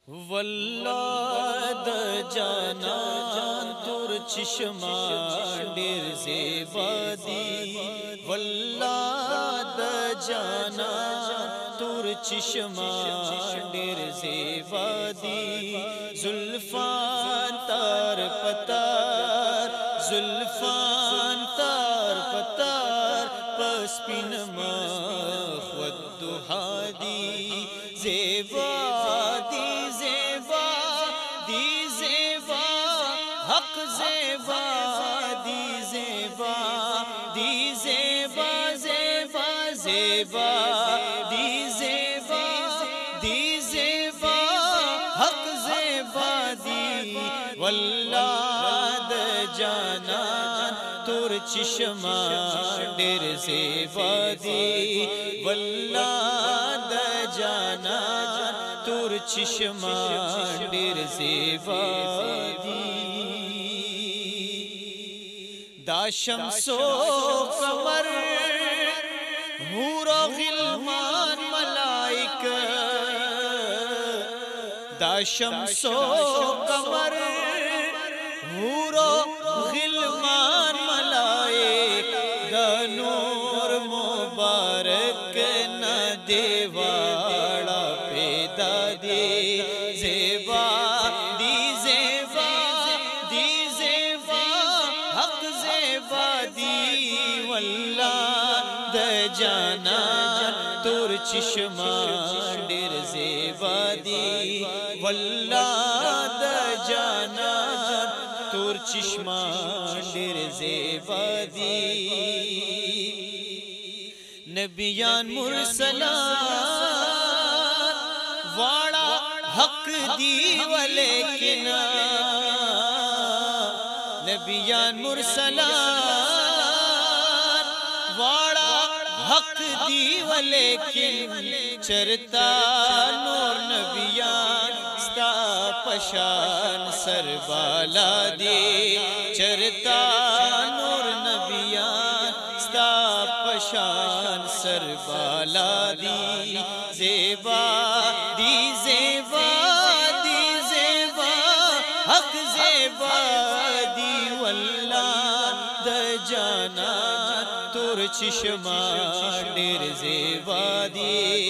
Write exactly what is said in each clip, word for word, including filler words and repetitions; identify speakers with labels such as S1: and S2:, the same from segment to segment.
S1: واللہ د جانان تور چشمان ډیر زیبا دی واللہ د جانان تور چشمان ډیر زیبا دی زلفان تار پتار زلفان تار پتار پسپین مخ والدحا دی زیبا دی حق زیبا دی زیبا دی زیبا زیبا زیبا دی زیبا دی زیبا حق زیبا دی واللہ د جانان تور چشمان ډیر زیبا دی واللہ د جانان تور چشمان ډیر زیبا دی دا شمس و قمر حور و غلمان ملائک دا شمس و قمر حور و غلمان ملائک دا نور مبارک نہ دیواڑا پیدا دی زیبا دی زیبا دی زیبا حق زیبا دی واللہ د جانان تور چشمان ډیر زیبا دی واللہ د جانان تور چشمان ډیر زیبا دی نبیان مرسلان واڑا حق دی ولیکن نبیان مرسلان واڑا حق دی ولیکن چرتا نور نبیان ستا پشان سر بالا دی چرتا نور نبیان ستا پشان سر بالا دی زیبا دی زیبا دی زیبا حق زیبا دی واللہ د جانان تور چشمان ډیر زیبا دی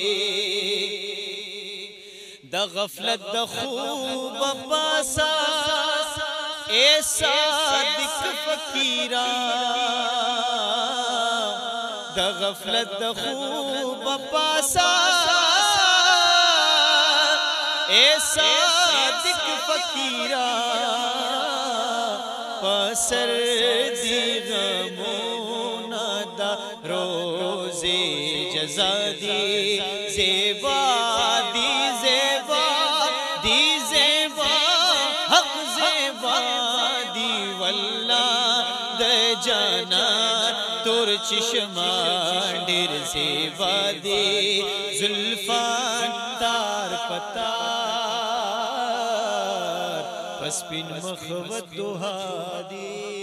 S1: د غفلت د خوب پاسا اے صادق فقیرا د غفلت د خوب پاسا اے صادق فقیرا پسر دی غمونا دا روز جزا دی زیبا دی زیبا دی زیبا حق زیبا دی واللہ د جانان تور چشمان ډیر زیبا دی زلفان تار پتار پسپین مخ والدحا دی